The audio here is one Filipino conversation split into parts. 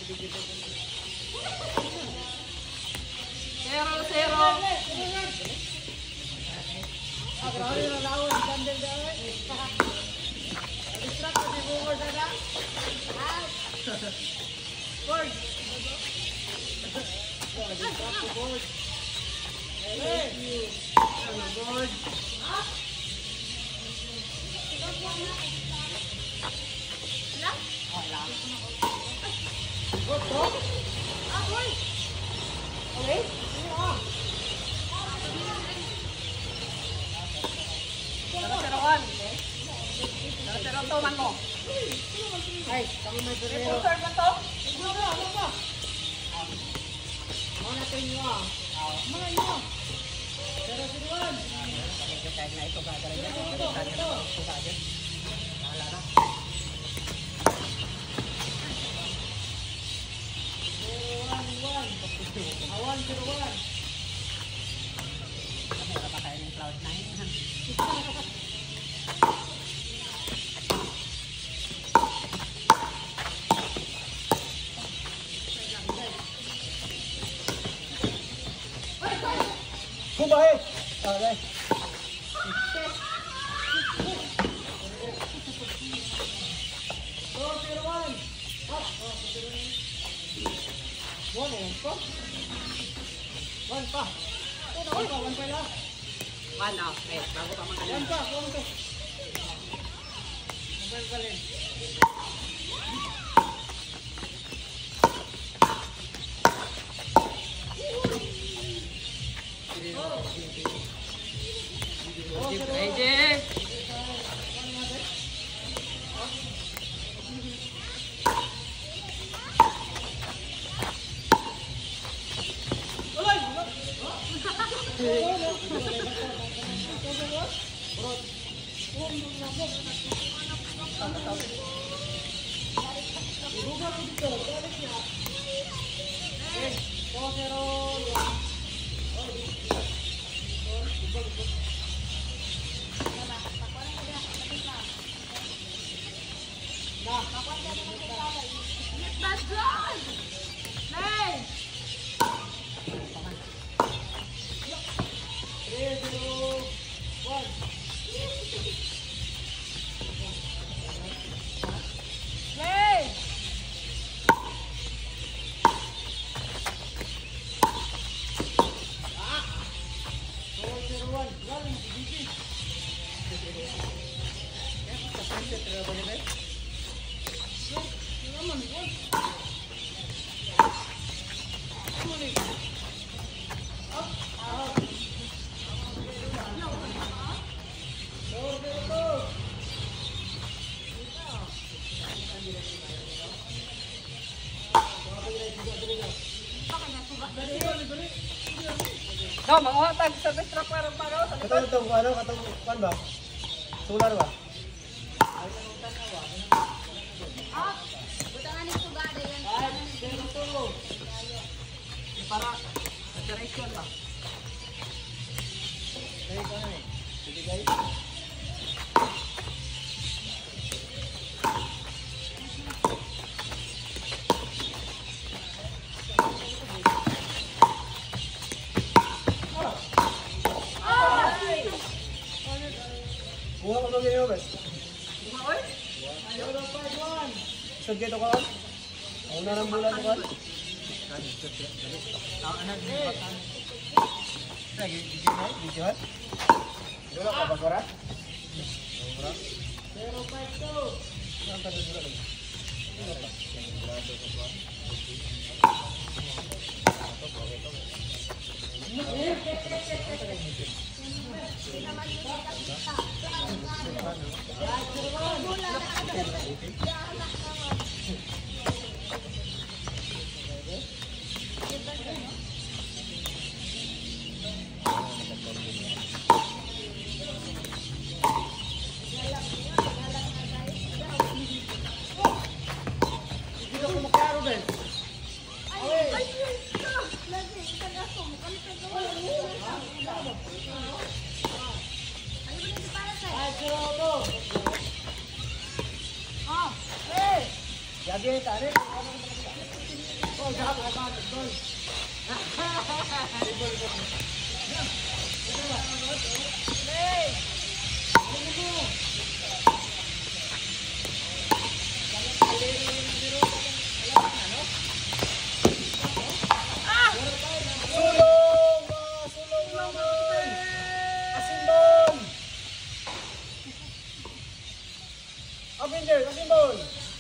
No, mga tag service truck meron pa no? Katong ano, katong pan ba? Solar ba? Ah, butangan ni sugada yan. Para saturation ba? Kaya ko na eh. Sige guys. Buha ko lang yun, guys. Buha, oy? Isod kayo ito ka, guys. Ako na ng bulan ito, guys. Video, guys. Dito ka ba, Gora? Pero 5-2. Saan ka dito lang? Jadi tarik. Avenger, Asimbol!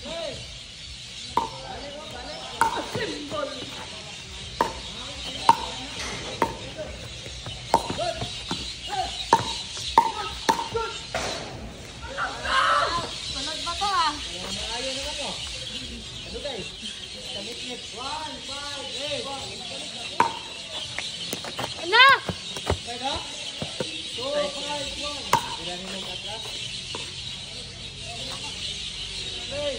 Sunod ba to ah? Ano guys? Commitment. 1, 5, 8. Ano? Right ha? 2, 5, 1. Bilangin mo atras. Play.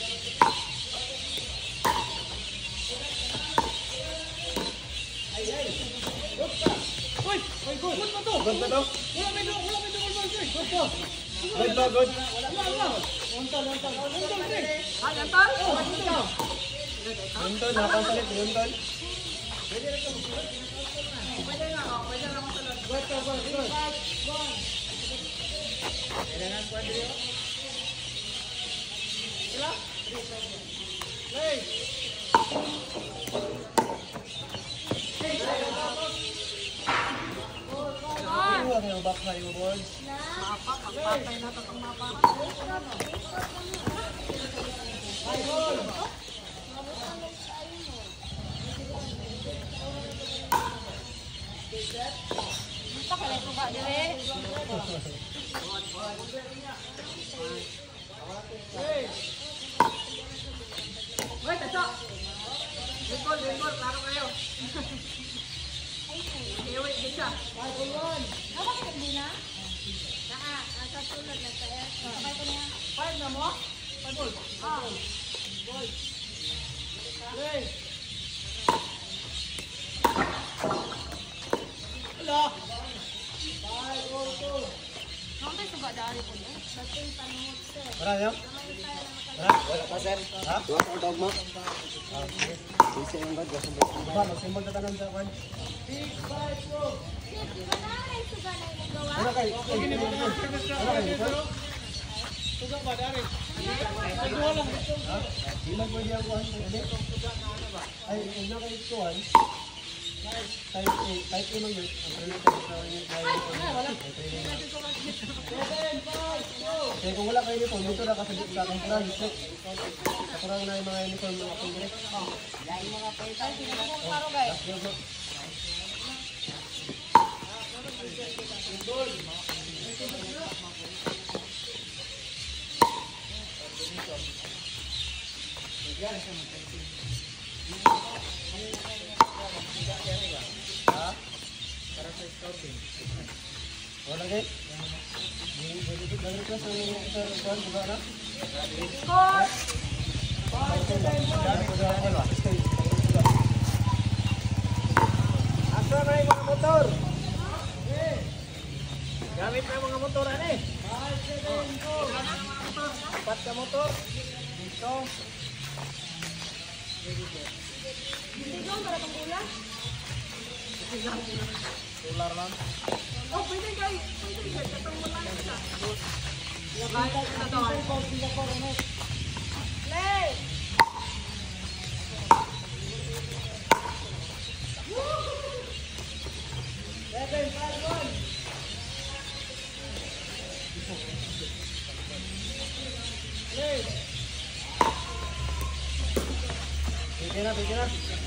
Ay. Good pa. Uy, good. Good pa to. Good pa to. Wala may doon, good po. Good ba, good? Wala. Untol. Ah, yantal? Untol, nakapasalit, untol. Pwede na ako talon. Good. Kailangan ko Andrea. Sila? Play. Ano ang back na yung board? Magpapay na ito itong mapa. Gusto ka lang suga dire. Uy, taso! Lingkol, klaro kayo. Iwi, di siya. Ako ka hindi na? Sa sunod na tayo. Sabay ko niya. 5 na mo? Play. Hello. 5, 4, 2. Nung tayo suga dari po niya. Bating panungot sir. Wala niyo? Wala pa sir. Ha? Wala pa dog mo. Isa yung god, gusto mo. Ba, magsimbol na tanong sa kwan. 6, 5, 2. Di ba na ay suga na yung gawa? Ano kayo? Suga ba dari? Ay, wala. Ha? Ilan pwede ang kuhan? Ay, una kayo kuhan. Type A lang yun. Ang training sa yun. Kaya kung wala kayo uniform, dito na kasabit sa aking kurang. Sa kurang na yung mga uniform ng aking direct. Klaro guys. Ha? Para sa scouting. Wala kayo? Nag-request ang sa kuhan, diba na? Asa na yung mga motor? Gamit na yung mga motor, ano eh? 4 ka motor. Dito. Hindi doon para pang ulam. Solar lang. Oh, pwede guys. Katong mo lang siya. Labay na doon. Play! Pwede na.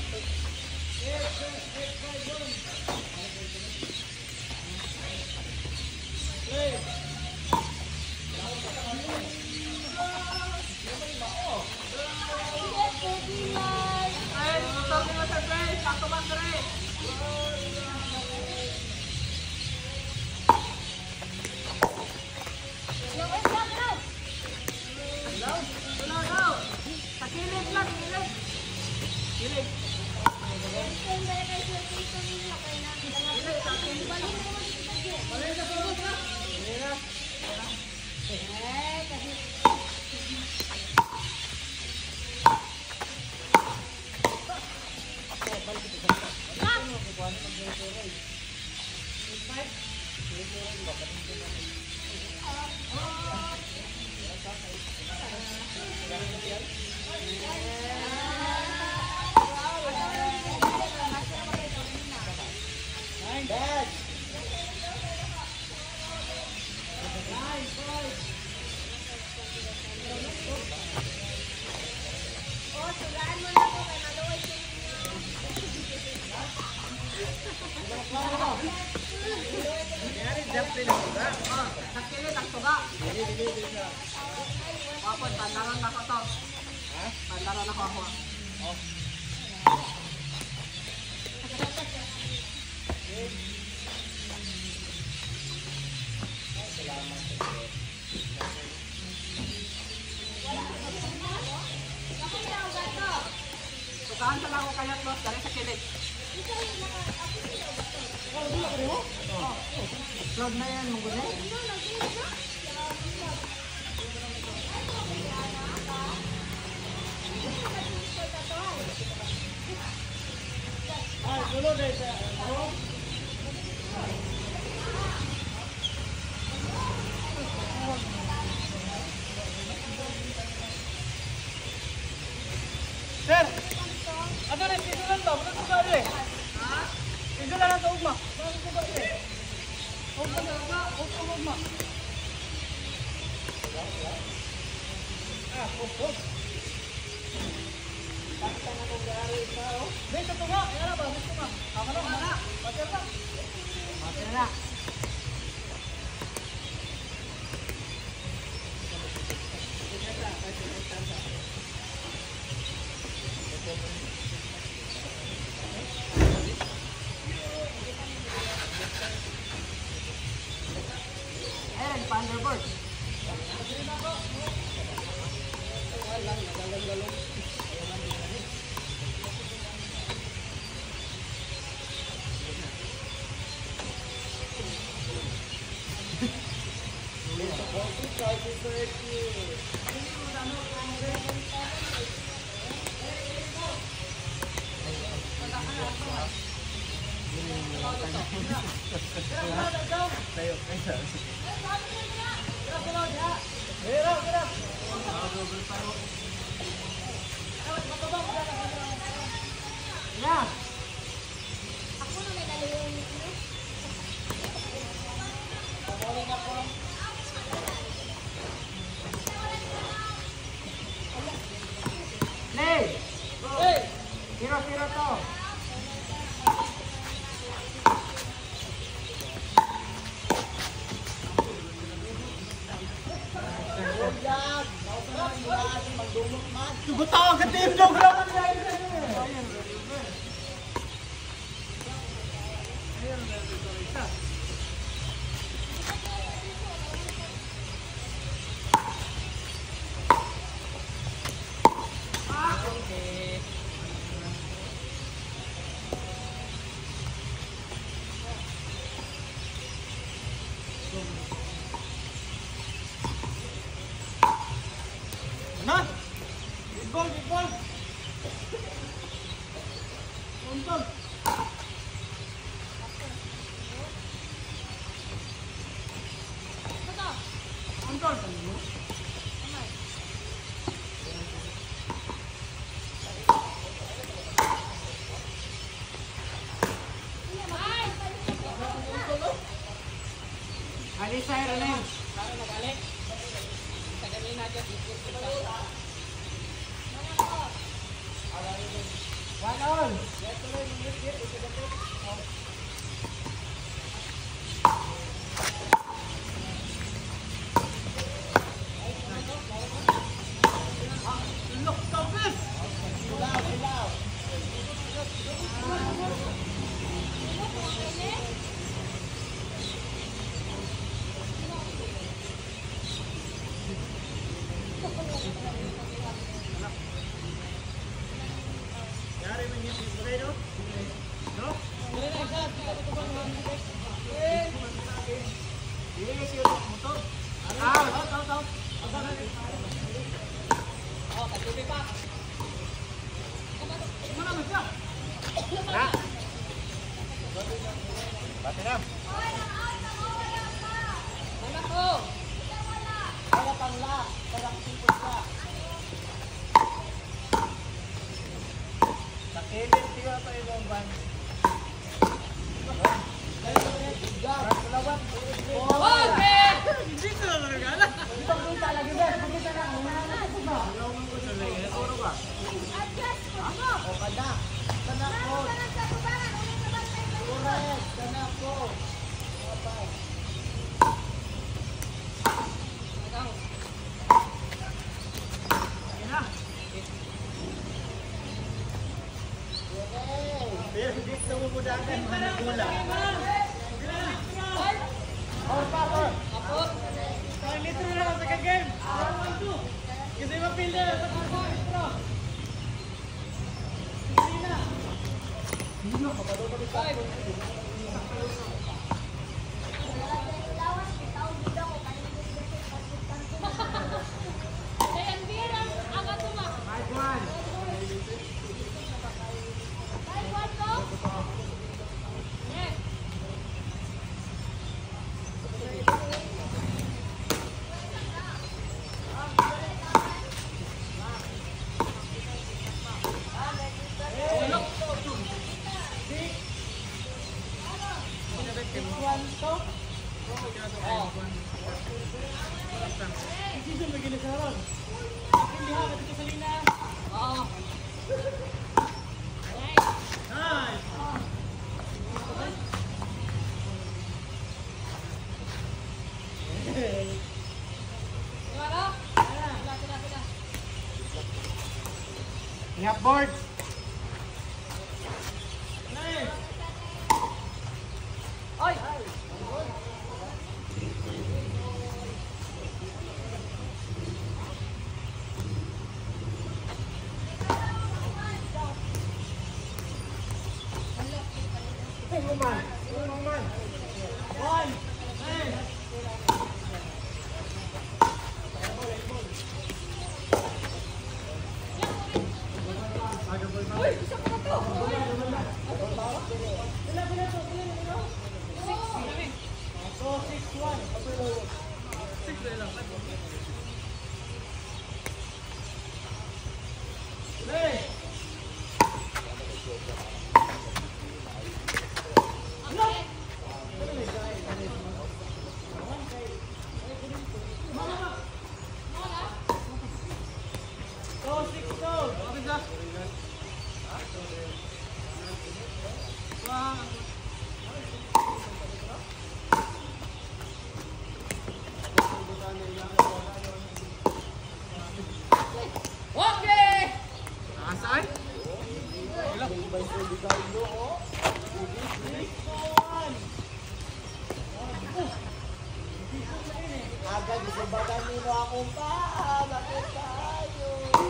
Ay, motor nila sa Dre. Sakto ba, Dre? Wala daw. Sa kilid lang, kilid. Kilid. Wapon, pandaron na ko to. Ha? Pandaron na ko ako. Oh. Sukaan sa lang ko kayat boss, dari sa kilit. Vlog na yan, mong gulay. Ay, sulod eh. Sir, ano rin, pisulan ba? Wala ko ba rin? Ha? Pisulan lang sa ugma. Wala ko ba rin? Ugma. May sa tunga, kaya ba? May tunga. Ako lang, mana. Mater na. Mater na. Ayan, Thunderbird. Yeah. Ako na may naliwan nito. Play! Tiro to! Tugutawag ka team dog lang ang dahil ka na! Big ball! Untol! Untol! Ali sa'yo rin eh. Para magaling. Sa ganina dyan, ikot kita. One all! Look, Thomas! Yari man yung pipulay, no? No? Hindi kasi yung motor. Out. Oh, katubi pa. Ano naman siya? Na! Bati na. Anak ko. Wala pang la. Walang sipot la. Nakilin siya pa yung van. Okay! Dito na nagala. Pagkita lagi ba? Pagkita na. Adjust ko mo. O kada. Kada ko. Sana sa kubangan, ulit na bantay sa likod. Correct. Kada ko. Ingat board. Ay! Okay! Nakasaan? Agad, gusto ba kanino akong pa? Bakit tayo?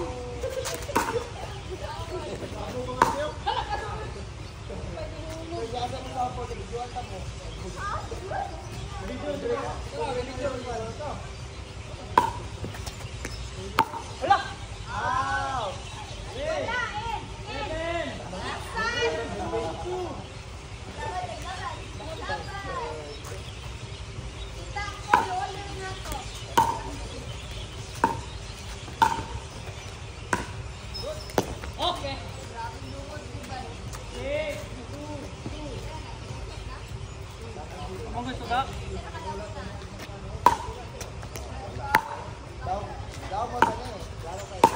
Kaya sa mga po, nagjuan ka mo. Out! Okay! Ang gusto ka? Daw mo na eh. Lalo kayo.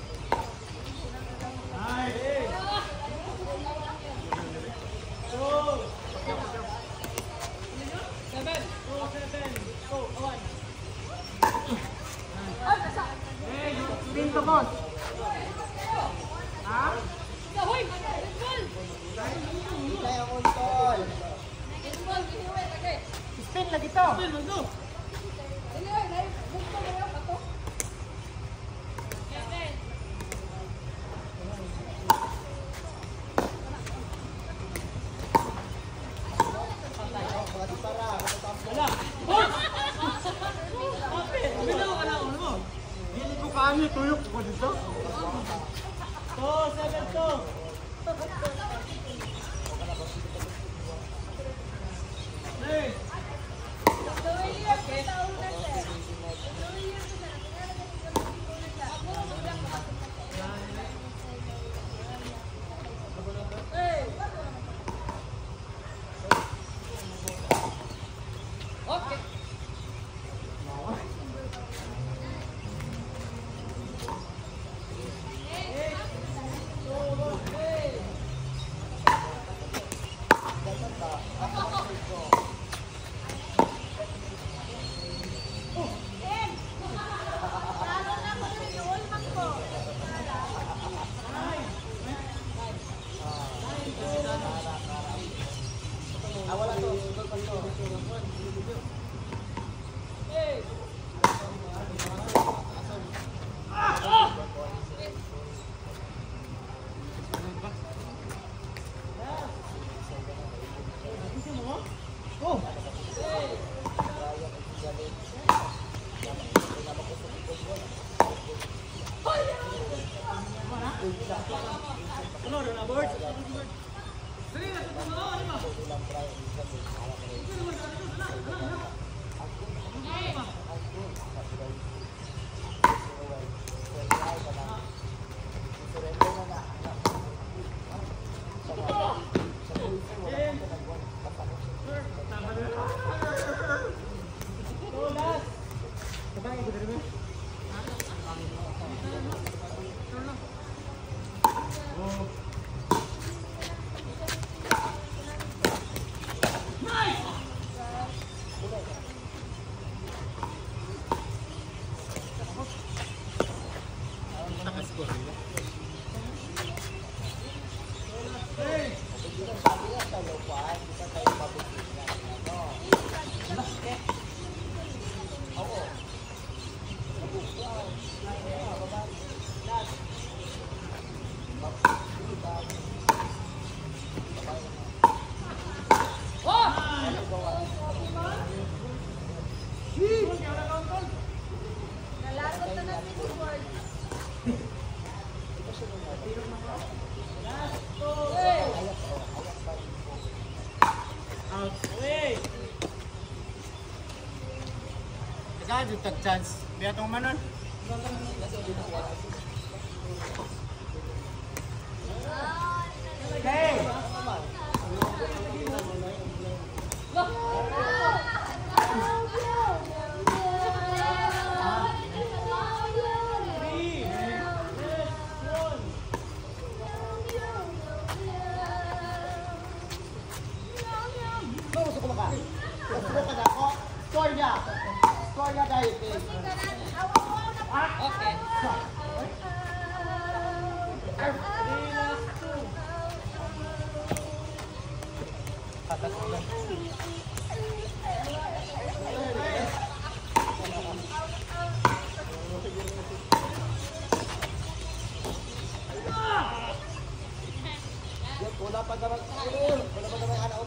Seven! Spin to boss. Ha? Hoy! Baseball! Hindi tayo kontol. Baseball! Giniway! Okay! Spin lagi to. Giniway! Baseball na yung kato! Seven! Mga di para. Wala. Boss! Binaw ka na ako mo. Hindi ko kami tuyok ko dito. To, 7 to. Hey! Okay! Out. Away! Agad, yung tag-chance. Biya itong manon. Okay! Gusto ko maka. Gusto ko ka na ako. Score niya. Score niya dahil. Okay. Wala pa naman. Wala pa naman anak ko.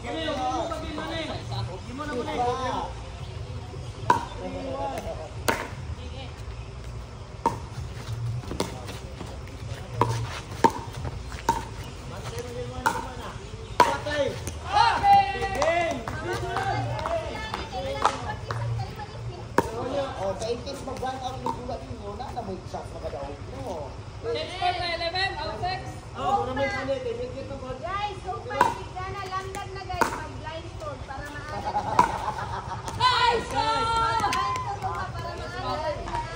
Oh, sa 18 mag-run out ng gulat mo na may shot magadaog mo. Change part na 11, out 6. Oh, kung may palit, may kit ng kod. Guys, super big na lamdag na guys, mag-blindfold para maaga. Nice! Mag-blindfold mo ka para maaga.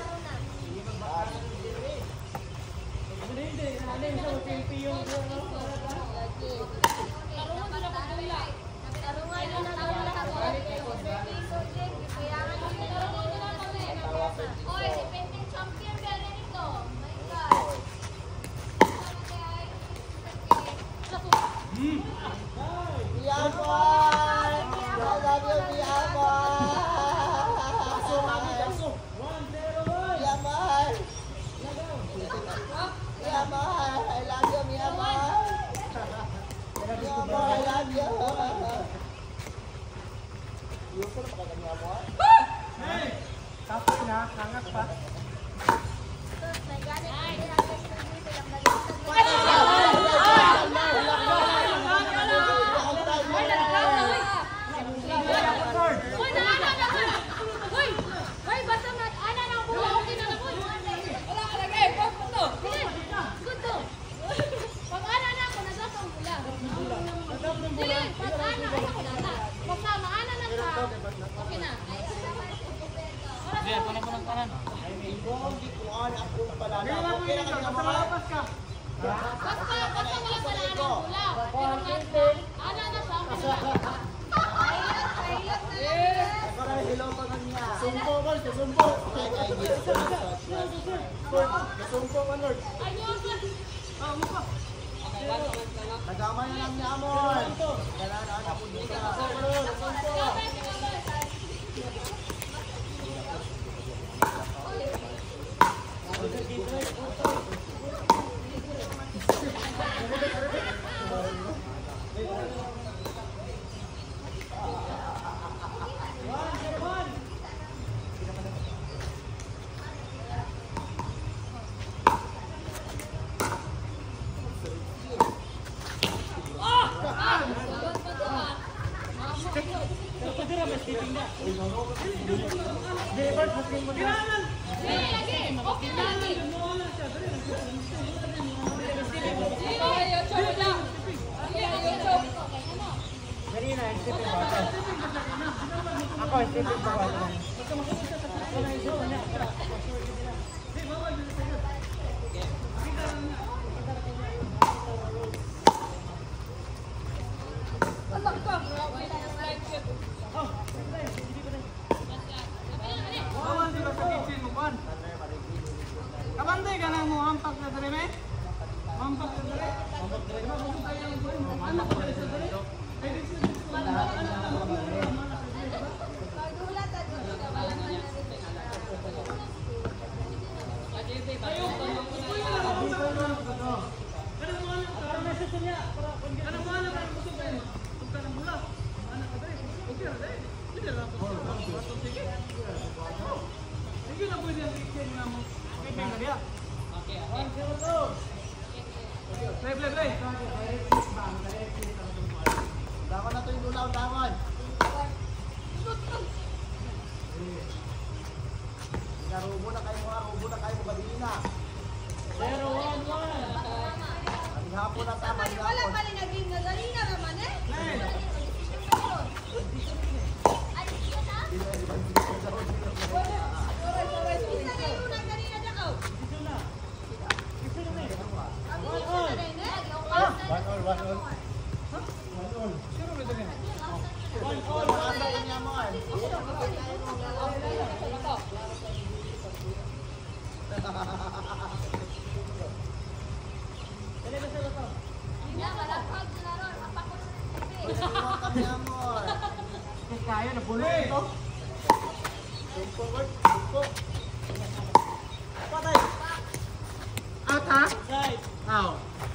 Hindi, nalim sa UTP yung Tarungan na na ako. Oy, defending champion ka rin ito. My God. Biyaman! I love you, Biyaman! Biyaman! Biyaman! I love you, Biyaman! Biyaman, I love you! Yung ko na makaganya mo? Tapos na, hangat pa. My God, Uy, naana na ko! Uy! Uy, basta mag-ana na ako. Okay na ako. Wala ka lagi, pop mo to. Sige, good to. Pag-ana na ako, naglas ang bula. Sige, pag-ana ako na. Basta maana na ka. Okay na. Sige, punang kanan. Ibong gikuan ako pala. Kaya lang mo Okay yun, na kanya basta mga. malapas ka. Basta wala pala ng bula. Pero nga, ana na siya. Okay na. Pilot na lang. Para hello pa kanya. Sumpo ko, sumpo. Okay, kaya dito. Sumpo ka, Lord. Ayun. Nagama na lang ni Amon. Kaya na ako dito. Sumpo. Kanina, isipin ko ako. Ako, isipin ko ako. Bawan sila sa kitchen mo, Juan. Kabantay ka na mo, hampak na dali, me? Hampak na dali? Hampak na dali. Anak ko dali sa dali? Pagulat at Sige na pwede ang kitchen na mo. Okay, Dapat na ito yung lulaw, dapat. Rubo na kayo kanina. 0-1-1. Ang hapon na tama, ang Wala hapon. pa rin naging nagalina naman eh. Isa na yung nagalina na ka. Ang isa na rin eh. 1-1. Asa ko niya mo ay. Tumulong kami amor. Kaya na pulo ito. Jump forward, jump. Patay. Out ha? Side. Out.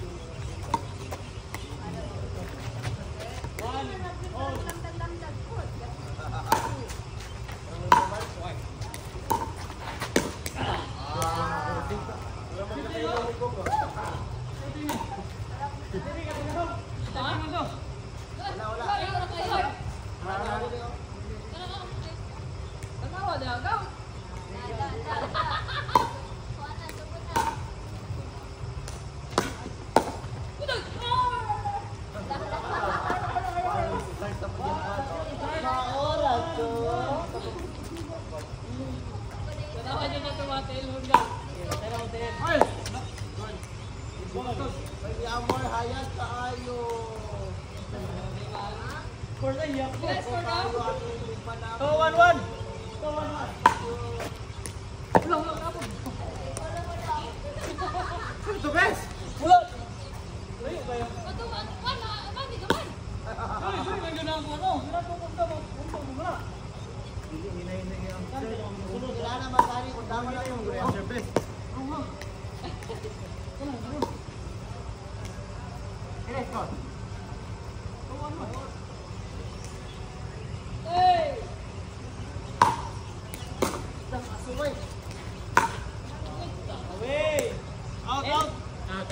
Tanawa na agaw. Maoras to. Tanawa niyo na tumatil mo lang. May amor hayat kaayo. Yes, for now. Oh, 1-1. The best. Wala naman tani kung tama na yung best. Hey! Sumay. Out, out. Out.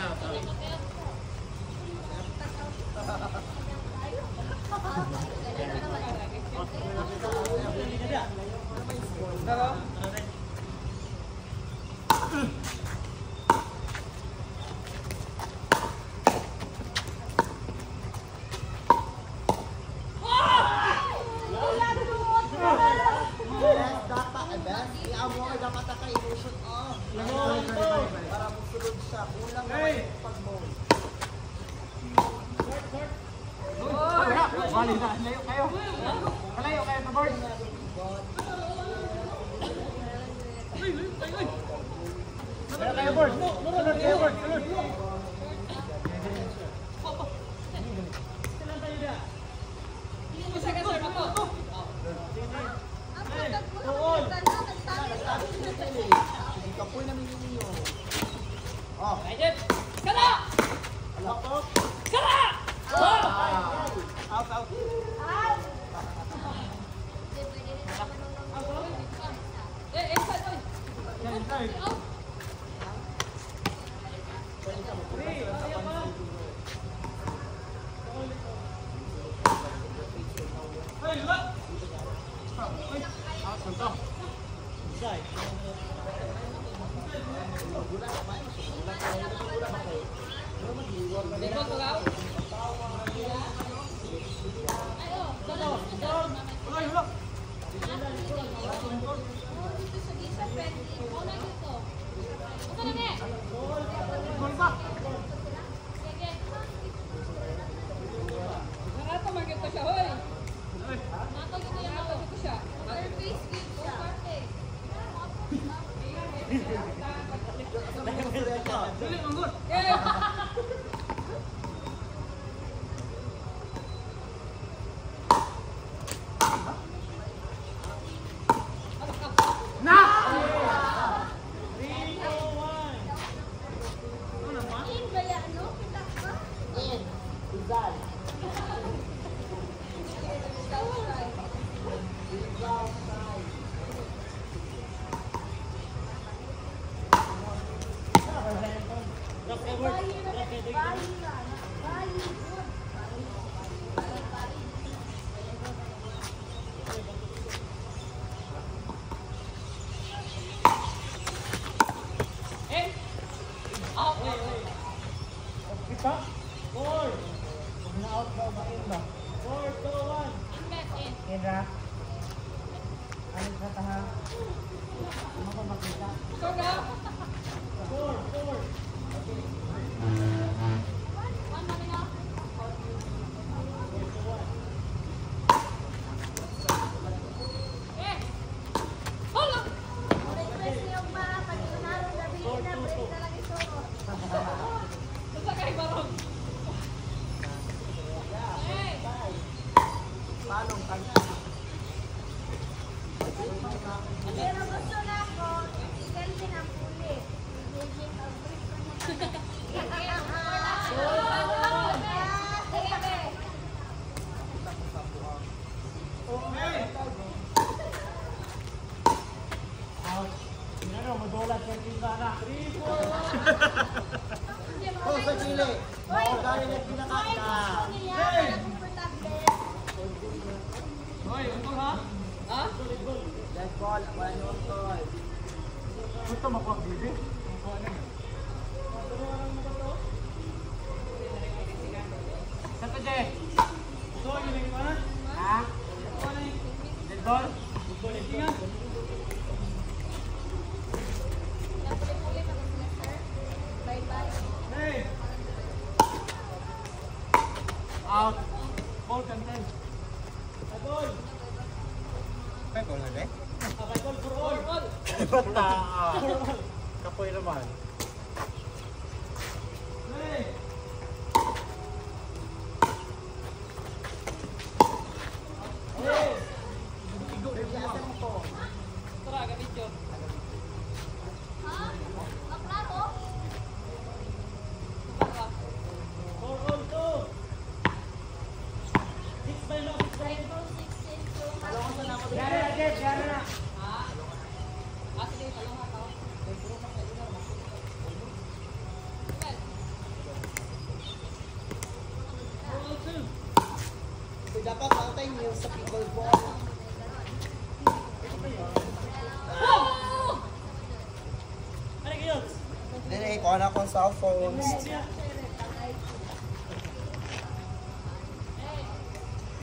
Best dapat, best. I-amor dapat ka ilusot. Para musulod siya. Kulang naman yung pag-move. Bali na. Layo kayo. Malayo kayo sa board. Layo kayo board. Sunod kayo board. Sunod. Isa ka sir ako. Kapoy namin ninyo. Oh, Ayun. Kala! alam po. Kala! Out, out. Inside oy. Inside. Hey, look. Out, santo. Inside. Dito ko gaw. Hey, look. Gol ba? Nakato magito siya hoy. Nakato gito siya. Surface with parte. Dili, manggol. Eh. Na! Izal. Kita? 4. Na-out daw ba in ba? 4, 2, 1. Invest in. Kendra. Alis na taha. Ano ba makita? Soga. 4, 4. One kami na. Eh! Hala! Basta kay Barong. Eh! Palong kanya. Pero gusto na ako, i-selfie ng puli. Using a brick for mo. Sige, be. Out. Ano, madulat yung timba na. 3, 4. Oh, sa Chile. Oo, galing na pinakata. Hoy, untung ha? Ha? Last ball, wala yung goal. Gusto mo po, bibi? Sa to, Je? So, yun yung iwanan? Ha? Dead ball? Tingnan. Napuli-puli na ba sila, sir? Bye-bye. Hey! Out. Ball content. Ball. May goal na ba? Ball for all. All. Bata. Kapoy naman. Hey! Hey! Biyasan mo to. Tara, gamit yun. Ha? Maklaro? Tara. For all to. 6 by now. April 16 to Yara na, Jeff. Yara na. Ha? Ah, sige, talong ha to. So, dapat matay niyo sa pickleball. Ano kayo? Dire, kuha na akong cellphones. Siya.